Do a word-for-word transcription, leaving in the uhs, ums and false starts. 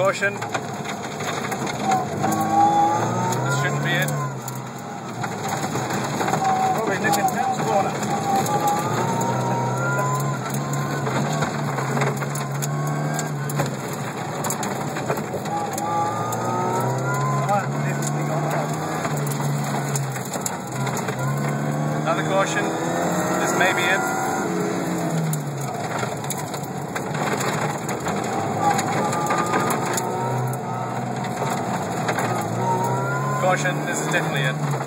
caution. This shouldn't be it. Probably nicking Pim's corner. Another caution. This may be it. Caution, this is definitely it.